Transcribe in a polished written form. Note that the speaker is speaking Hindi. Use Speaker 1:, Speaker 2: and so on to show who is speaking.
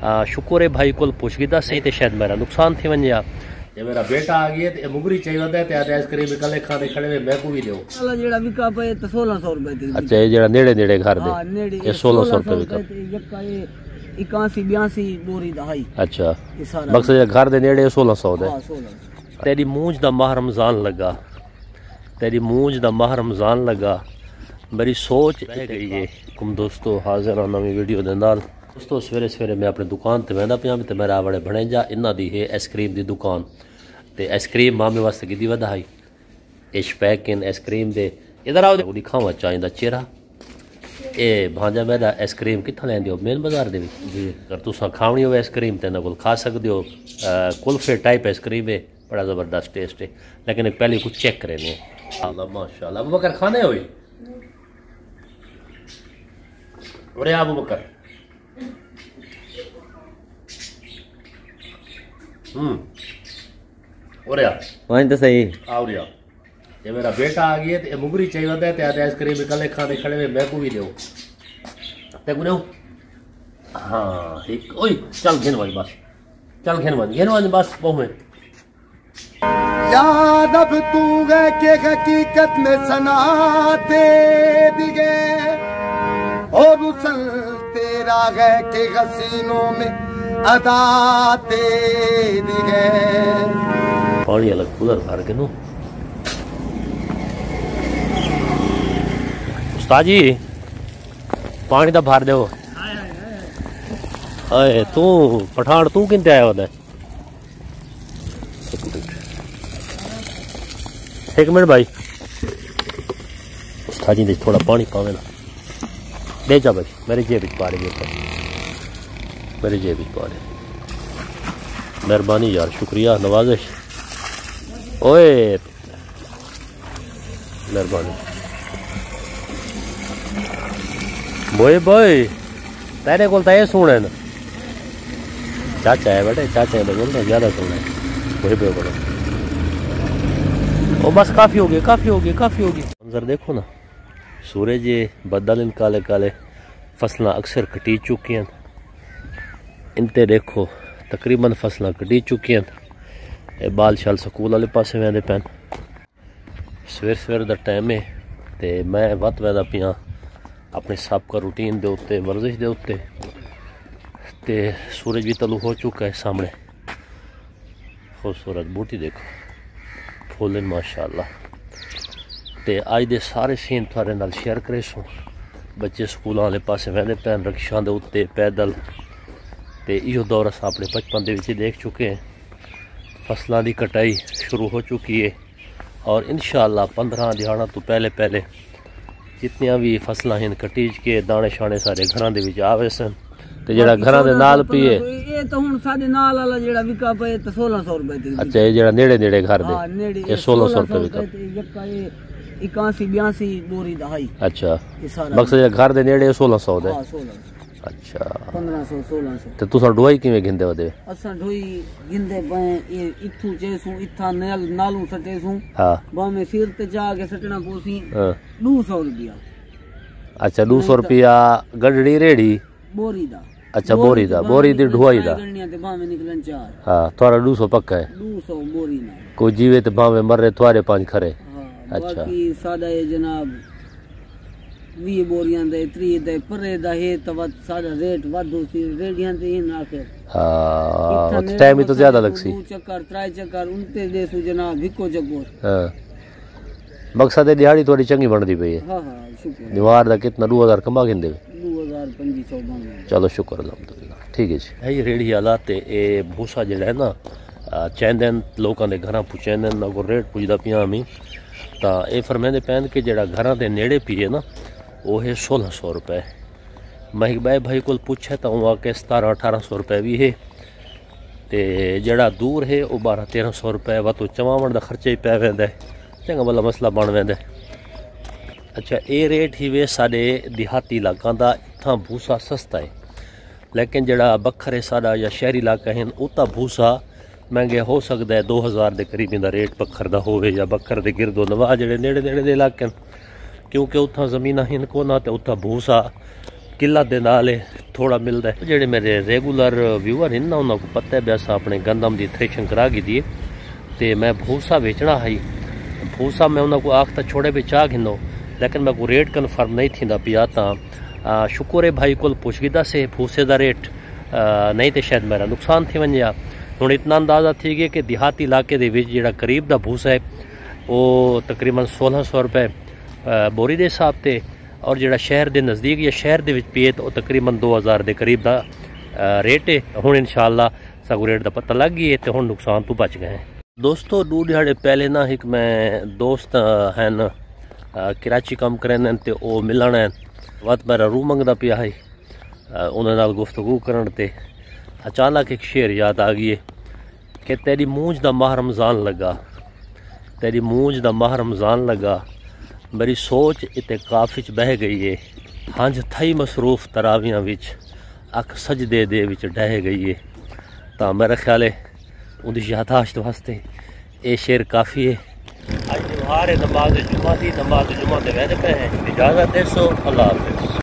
Speaker 1: शुक्र है भाई को पुछगिदा सही तो शायद मेरा नुकसान थी वञे। ये मेरा बेटा आ गया ते मुगरी चाहिए वदा ते आइसक्रीम कले खाने खड़े में मैं को भी देओ वाला जेड़ा विका पे तो 1600 रुपए दी। अच्छा ये जेड़ा नेड़े नेड़े घर दे ये 1600 रुपए विका यक्का ये 81 82 बोरी दा हाई। अच्छा मकसद घर दे नेड़े 1600 दे। हां 1600। तेरी मूंछ दा माह रमजान लगा, तेरी मूंछ दा माह रमजान लगा, मेरी सोच रह गई है। कुम दोस्तों हाजिर हां नवी वीडियो दे नाल। दोस्तों सवेरे सवेरे मैं अपनी दुकान ते वेंदा पिया ते मेरा बड़े भणेजा इन्हां दी है आइसक्रीम दी दुकान ते आइसक्रीम मामे वास्ते कीती वधाई इश पैकिंग आइसक्रीम दे इधर आओ दी खावा चाहिदा चेहरा ए भांजा मेरा आइसक्रीम कित्थों लैंदे हो मेन बाजार दे विच जी अगर तुसां खावनी होवे आइसक्रीम ते ना कोल खा सकदे हो। कुल्फे टाइप आइसक्रीम है बड़ा ज़बरदस्त टेस्ट है लेकिन पहले कुछ चेक करेंगे। अल्लाह माशाल्लाह अबू बकर खाने होई अरे अबू बकर वहीं तो सही आओ रिया। ये मेरा बेटा आ गया ते मुगरी चाहिए वदा ते आइसक्रीम कले खाने खड़े में मैं को भी देओ ते को हां एक ओए चल घेन भाई बस चल घेन वाली बस बहु
Speaker 2: याद अब तू गए के हकीकत में सना दे दिए और रुसल तेरा गए के हसीनों में अदा दे दिए।
Speaker 1: पानी अलग कूलर भर के नो उस्ताद जी पानी दा भर दो। अरे तू पठान तू किंते आया होता है एक मिनट भाई उस्ताद जी थोड़ा पानी पावे ना दे जा भाई मेरी जेब पा रहे मेरी जेब पा रहे मेहरबानी यार शुक्रिया नवाजिश ओए मेहरबानी मोए भाई तेरे को ये सुने न चाचा है बेटे चाचा है बोलते ज्यादा सुने वही पे बोलो ओ बस काफी हो गया मंजर देखो ना सूरज बदल इन काले काले फसलें अक्सर कटी चुकी हैं इनते देखो तकरीबन फसलें कटी चुकी हैं। बाल शाल स्कूल वाले पासे वेंदे पैन सवेर दा टाइम है ते मैं वत वैदा पिया अपने सबका रूटीन दे उत्ते वर्जिश दे उत्ते ते सूरज भी तलू हो चुका है सामने खूबसूरत बूटी देखो फुल माशाअल्लाह ते अज दे सारे सीन थोड़े नाल शेयर करे सो बच्चे स्कूल वाले पासे वेंदे पैन रिक्शा दे उत्ते पैदल ते इहो दौर अस अपने बचपन दे विच देख चुके हैं। फसलों की कटाई शुरू हो चुकी है और इंशाअल्लाह 15 दिहाड़ा तो पहले जितनियां भी फसलां हैं कटीज के दाने शाने सारे घरां दे विच आवे सन ते जेड़ा घरां दे नाल पीए ये तो हुन साडे नाल वाला जेड़ा विका पे तो 1600 रुपए दी। अच्छा ये जेड़ा नेड़े नेड़े घर दे ये 1600 रुपए विका यक्का ये 81 82 बोरी दा हाई। अच्छा मकसद घर दे नेड़े 1600 दे। हां 1600। अच्छा 1500 1600 ते तुसा ढोई किवें गिंदे वदे असा ढोई गिंदे पए ये इथू चेसू इथा नालू सटेसू। हां बा में सिर ते जाके सटना पोसी 200 रुपया। अच्छा 200 रुपया गडड़ी रेड़ी बोरी दा। अच्छा बोरी दी ढोई दा गणिया ते बा में निकलन 4। हां थोड़ा 200 पक्का है 200 बोरी ना कोई जीवे ते बा में मरे थोड़े 5 खरे। हां अच्छा बाकी सादा ये जनाब 20 बोरियां दे 3 दे परे दा है तो सादा रेट वाधू सी रेडियां ते इन आखिर। हां टाइम ही तो ज्यादा लगसी 2 चक्कर 3 चक्कर उनते देसु जनाब विको जगोर। हां मकसद है दिहाड़ी थोड़ी चंगी बनदी पई है। हां शुक्र दीवार दा कितना 2000 कमा गिंदे 2500 बन। चलो शुक्र अल्हम्दुलिल्लाह ठीक है जी। ये रेड़ी वाला ते ए भूसा जेड़ा है ना चैंदन लोकां दे घरां पुचैंदन ना को रेट पुजदा पिया मी तां ए फरमांदे पैन के जेड़ा घरां दे नेड़े पिए ना वो है 1600 रुपए। महक भाई को पूछे तो वहाँ के 1700-1800 रुपए भी है तो जड़ा दूर है वो 1200-1300 रुपए वा तो चवावन का खर्चा ही पै वेंदा है चंगा भला मसला बन वेंदा है। अच्छा ये रेट ही वे साढ़े देहाती इलाकों का इतना भूसा सस्ता है लेकिन जड़ा बखर है साढ़ा या शहरी इलाका है उतना भूसा महंगे हो सकता है 2000 के करीब का रेट बखर का हो या बखर के गिरदो नवा जेडे नेड़े नेड़े के इलाके क्योंकि उतना जमीन हैं को ना तो उतना भूसा किला दे नाल थोड़ा मिलता है। जेडे मेरे रेगुलर व्यूअर हैं ना उन्होंने पता है भी अस अपने गंदम की थ्रेशिंग करा की दी ते मैं भूसा बेचना है। भूसा मैं उन्होंने आखता छोड़े भी चाह घिनो लेकिन मैं को रेट कन्फर्म नहीं थी पिया तो शुक्र है भाई को पुछ गिदा से भूसे का रेट नहीं तो शायद मेरा नुकसान थी वजह। हुण इतना अंदाज़ा थी गया कि देहाती इलाके दे विच जिहड़ा करीब का भूसा है वो तकरीबन 1600 रुपए बोरी के हिसाब से और जिहड़ा शहर के नज़दीक या शहर के विच पिए तो तकरीबन 2000 के करीब का रेट है। हुण इंशाअल्लाह सगों रेट का पता लग गई है तो हुण नुकसान तो बच गए हैं। दोस्तों 2 दिहाड़े पहले ना एक मैं दोस्त हैं कराची काम करें तो वो मिलन है वत मेरा रूह मंगता पिया है उन्होंने गुफ्तगू करन ते अचानक एक शेर याद आ गई है कि तेरी मूंछ दा माह रमज़ान लगा, तेरी मूंछ दा माह रमज़ान लगा, मेरी सोच इते काफिच बह गई है, हंज थई मसरूफ तरावियां विच अख सजदे दे विच डह गई है। तो मेरा ख्याल है उनकी यादाश्त वास्ते ये शेर काफ़ी है। अज त्योहार है नमाज जुमा की, नमाज जुमा के वैदे पे हैं। इजाज़त दे सो अल्लाह हाफ़िज़।